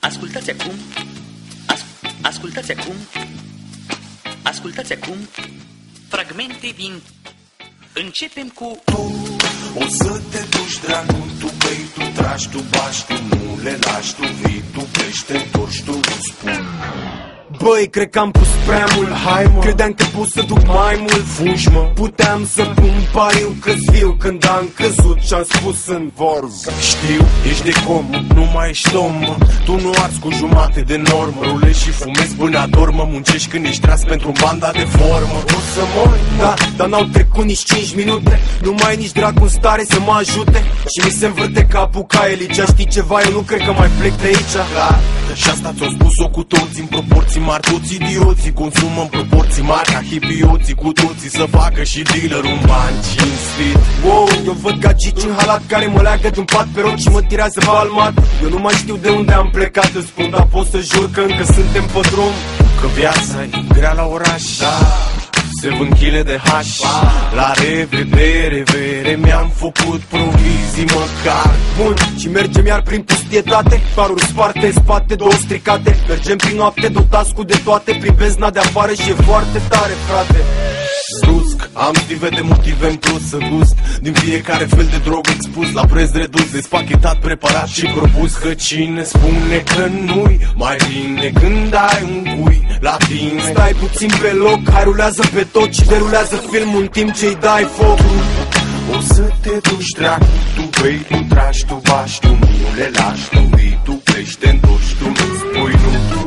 Ascultați acum fragmente din... Începem cu... O să te duci, dracu, tu bei, tu tragi, tu bași, tu nu le lași, tu vii, tu pleci, te întorci, tu nu spui. Băi, cred că am pus prea mult. Hai, mă. Credeam că pot să duc mai mult. Fugi, mă. Puteam să pun pariu că-s viu când am căzut și-am spus în vorbă. Știu, ești de comă, nu mai ești om, mă. Tu nu arzi cu jumate de normă. Rulezi și fumezi până adormă. Muncești când ești tras pentru banda de formă. O să mori, da, dar n-au trecut nici 5 minute. Nu mai e nici dracu în stare să mă ajute. Și mi se învârte capul ca Eligea. Știi ceva, eu nu cred că mai plec de aici. Clar, și asta ți-o spus-o cu toți în proporții mari. Toți idioții consumă în proporții mari ca hipioții, cu toții să facă și dealer un ban cinstit. Wow, eu văd gagici în halat care mă leagă de-un pat pe rog și mă tirează palmat. Eu nu mai știu de unde am plecat, îți spun, dar pot să jur că încă suntem pe drum. Că viața e grea la oraș, da. Se vând chile de haș. La revedere, vere, mi-am făcut provizii măcar. Bun, și mergem iar prin pustietate. Baruri sparte, spate, două stricate. Mergem prin noapte, dotați cu de toate. Prin bezna de afară și e foarte tare, frate. Brusc, am stive de motive în plus să gust din fiecare fel de drog expus la preț redus, despachetat, preparat și propus. Că cine spune că nu-i mai bine când ai un cui la tine? Stai puțin pe loc, hai rulează pe tot și derulează filmul în timp ce-i dai foc. O să te duci, dracu, tu bei, tu tragi, tu bași, tu nu le lași, tu vii, tu pleci, te întorci, tu nu spui nu.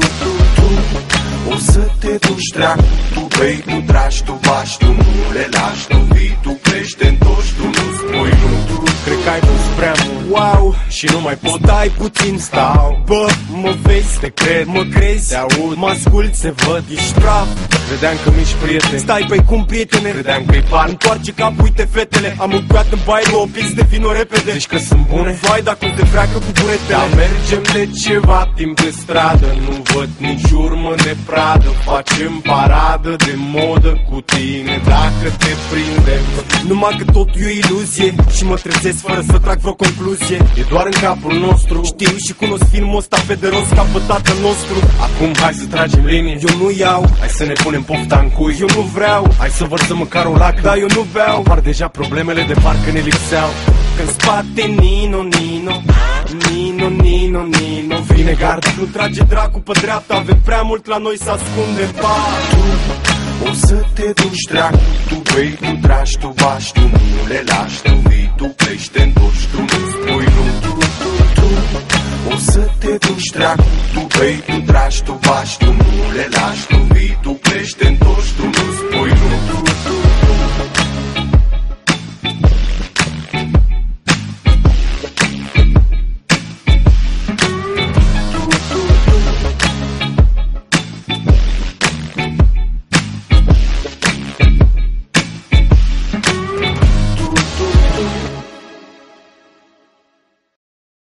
O să te duci, dracu, tu bei, tu tragi, tu bași, tu nu le lași, tu vii, tu pleci, te întorci, tu nu spui nu. Cred că ai pus prea mult, wow, și nu mai pot. Stai puțin, stau, bă, mă vezi, te cred, mă crezi, te aud, mă ascult, se văd, ești praf. Credeam că mi-ești prieten. Stai, păi cum, prietene? Credeam că-i par. Întoarce cap, uite fetele. Am mâncat în baie, mă opiți de vino repede. Zici că sunt bune? Vai, dacă te freacă cu buretele. Dar mergem de ceva timp pe stradă. Nu văd nici urmă de pradă. Facem paradă de modă cu tine dacă te prindem. Numai că totul e o iluzie și mă trezesc fără să trag vreo concluzie. E doar în capul nostru. Știu și cunosc filmul ăsta pe de rost ca pe tatăl nostru. Acum hai să tragem linie. Eu nu iau. Hai să ne punem pofta în cui. Eu nu vreau. Hai să vărsăm măcar o lacrimă. Dar eu nu beau. Apar deja problemele de parcă ne lipseau. Când spate Nino, Nino, Nino, Nino, Nino. Vine garda. Nu trage dracu pe dreapta. Avem prea mult la noi să ascundem. O să te duci, dracu, tu bei, tu tragi, tu bași, tu nu le lași, tu vii, tu pleci, te întorci, tu nu spui nu. O să te duci, dracu, tu bei, tu tragi, tu bași, tu nu le lași, tu vii, tu pleci, te întorci, tu nu spui.